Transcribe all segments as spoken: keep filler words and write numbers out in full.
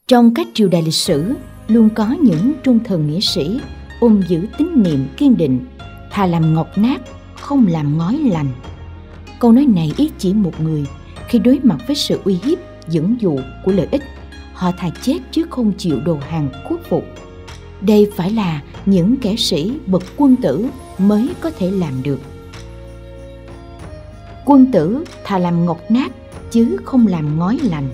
Trong các triều đại lịch sử, luôn có những trung thần nghĩa sĩ ôm giữ tín niệm kiên định, thà làm ngọc nát, không làm ngói lành. Câu nói này ý chỉ một người khi đối mặt với sự uy hiếp, dẫn dụ của lợi ích, họ thà chết chứ không chịu đầu hàng khuất phục. Đây phải là những kẻ sĩ bậc quân tử mới có thể làm được. Quân tử thà làm ngọc nát chứ không làm ngói lành.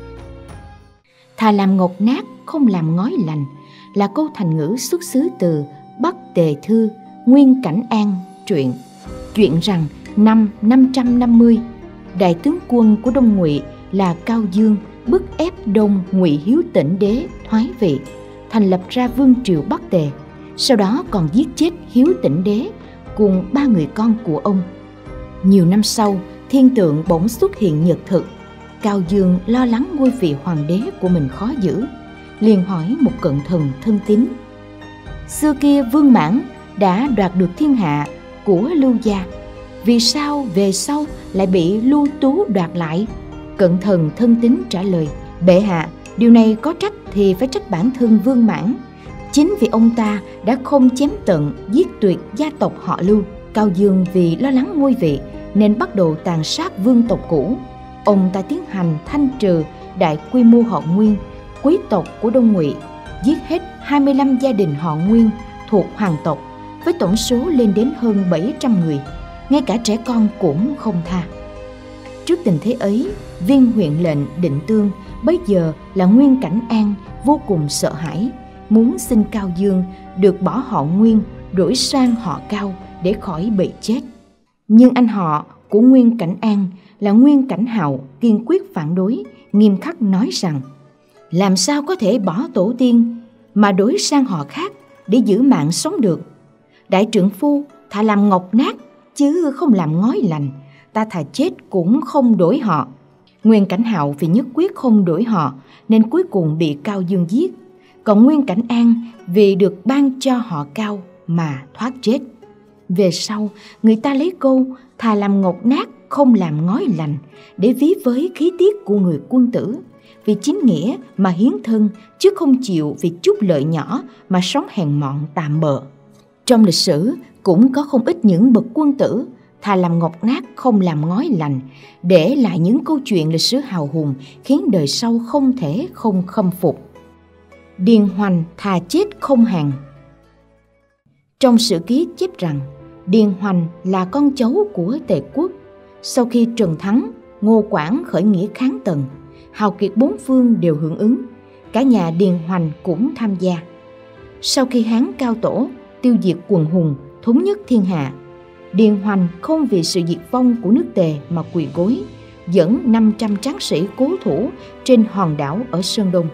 Thà làm ngọc nát không làm ngói lành là câu thành ngữ xuất xứ từ Bắc Tề Thư Nguyên Cảnh An truyện. Chuyện rằng năm năm trăm năm mươi, đại tướng quân của Đông Ngụy là Cao Dương bức ép Đông Ngụy Hiếu Tĩnh đế thoái vị, thành lập ra vương triều Bắc Tề. Sau đó còn giết chết Hiếu Tĩnh đế cùng ba người con của ông. Nhiều năm sau, thiên tượng bỗng xuất hiện nhật thực. Cao Dương lo lắng ngôi vị hoàng đế của mình khó giữ, liền hỏi một cận thần thân tín: xưa kia Vương Mãng đã đoạt được thiên hạ của Lưu gia, vì sao về sau lại bị Lưu Tú đoạt lại? Cận thần thân tín trả lời: bệ hạ, điều này có trách thì phải trách bản thân Vương Mãng. Chính vì ông ta đã không chém tận giết tuyệt gia tộc họ Lưu. Cao Dương vì lo lắng ngôi vị nên bắt đầu tàn sát vương tộc cũ. Ông ta tiến hành thanh trừ đại quy mô họ Nguyên, quý tộc của Đông Ngụy, giết hết hai mươi lăm gia đình họ Nguyên thuộc hoàng tộc, với tổng số lên đến hơn bảy trăm người, ngay cả trẻ con cũng không tha. Trước tình thế ấy, viên huyện lệnh Định Tương, bấy giờ là Nguyên Cảnh An, vô cùng sợ hãi, muốn xin Cao Dương được bỏ họ Nguyên đổi sang họ Cao để khỏi bị chết. Nhưng anh họ của Nguyên Cảnh An là Nguyên Cảnh Hạo kiên quyết phản đối, nghiêm khắc nói rằng: làm sao có thể bỏ tổ tiên mà đổi sang họ khác để giữ mạng sống được? Đại trượng phu thà làm ngọc nát chứ không làm ngói lành, ta thà chết cũng không đổi họ. Nguyên Cảnh Hạo vì nhất quyết không đổi họ nên cuối cùng bị Cao Dương giết, còn Nguyên Cảnh An vì được ban cho họ Cao mà thoát chết. Về sau, người ta lấy câu thà làm ngọc nát không làm ngói lành để ví với khí tiết của người quân tử, vì chính nghĩa mà hiến thân chứ không chịu vì chút lợi nhỏ mà sống hèn mọn tạm bợ. Trong lịch sử cũng có không ít những bậc quân tử thà làm ngọc nát không làm ngói lành, để lại những câu chuyện lịch sử hào hùng khiến đời sau không thể không khâm phục. Điền Hoành thà chết không hàng. Trong sử ký chép rằng Điền Hoành là con cháu của Tề quốc. Sau khi Trần Thắng, Ngô Quảng khởi nghĩa kháng Tần, hào kiệt bốn phương đều hưởng ứng, cả nhà Điền Hoành cũng tham gia. Sau khi Hán Cao Tổ tiêu diệt quần hùng, thống nhất thiên hạ, Điền Hoành không vì sự diệt vong của nước Tề mà quỳ gối, dẫn năm trăm tráng sĩ cố thủ trên hòn đảo ở Sơn Đông.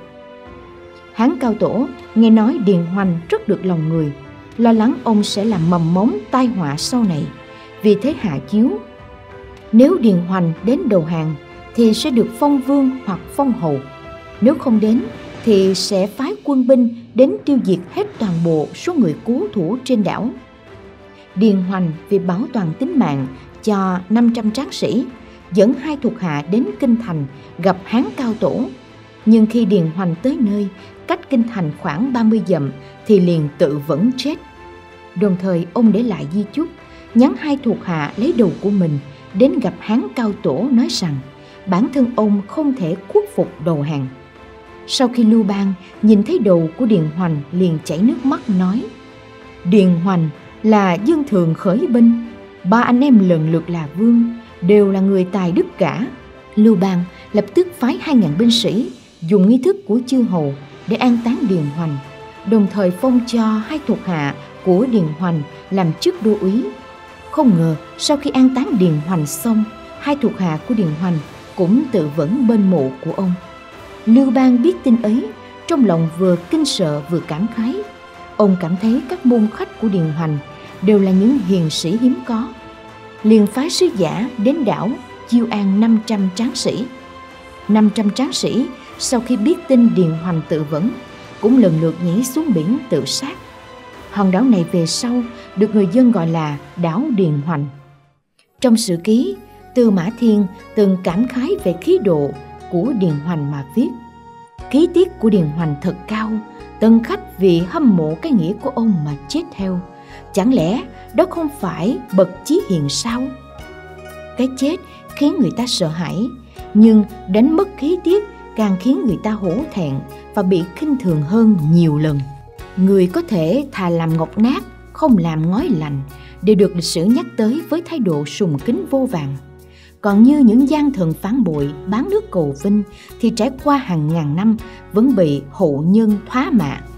Hán Cao Tổ nghe nói Điền Hoành rất được lòng người, lo lắng ông sẽ làm mầm mống tai họa sau này, vì thế hạ chiếu: nếu Điền Hoành đến đầu hàng thì sẽ được phong vương hoặc phong hầu, nếu không đến thì sẽ phái quân binh đến tiêu diệt hết toàn bộ số người cố thủ trên đảo. Điền Hoành vì bảo toàn tính mạng cho năm trăm tráng sĩ, dẫn hai thuộc hạ đến kinh thành gặp Hán Cao Tổ. Nhưng khi Điền Hoành tới nơi, cách kinh thành khoảng ba mươi dặm thì liền tự vẫn chết. Đồng thời ông để lại di chúc, nhắn hai thuộc hạ lấy đầu của mình đến gặp Hán Cao Tổ, nói rằng bản thân ông không thể khuất phục đầu hàng. Sau khi Lưu Bang nhìn thấy đầu của Điền Hoành liền chảy nước mắt nói: Điền Hoành là dân thường khởi binh, ba anh em lần lượt là vương, đều là người tài đức cả. Lưu Bang lập tức phái hai ngàn binh sĩ dùng nghi thức của chư hầu để an táng Điền Hoành, đồng thời phong cho hai thuộc hạ của Điền Hoành làm chức đô úy. Không ngờ sau khi an táng Điền Hoành xong, hai thuộc hạ của Điền Hoành cũng tự vẫn bên mộ của ông. Lưu Bang biết tin ấy, trong lòng vừa kinh sợ vừa cảm khái. Ông cảm thấy các môn khách của Điền Hoành đều là những hiền sĩ hiếm có, liền phái sứ giả đến đảo chiêu an năm trăm tráng sĩ. năm trăm tráng sĩ sau khi biết tin Điền Hoành tự vẫn cũng lần lượt nhảy xuống biển tự sát. Hòn đảo này về sau được người dân gọi là đảo Điền Hoành. Trong sử ký, Tư Mã Thiên từng cảm khái về khí độ của Điền Hoành mà viết: Khí tiết của Điền Hoành thật cao, tân khách vì hâm mộ cái nghĩa của ông mà chết theo. Chẳng lẽ đó không phải bậc chí hiền sao? Cái chết khiến người ta sợ hãi, nhưng đánh mất khí tiết càng khiến người ta hổ thẹn và bị khinh thường hơn nhiều lần. Người có thể thà làm ngọc nát, không làm ngói lành, đều được lịch sử nhắc tới với thái độ sùng kính vô vàn. Còn như những gian thần phản bội bán nước cầu vinh thì trải qua hàng ngàn năm vẫn bị hậu nhân thoá mạ,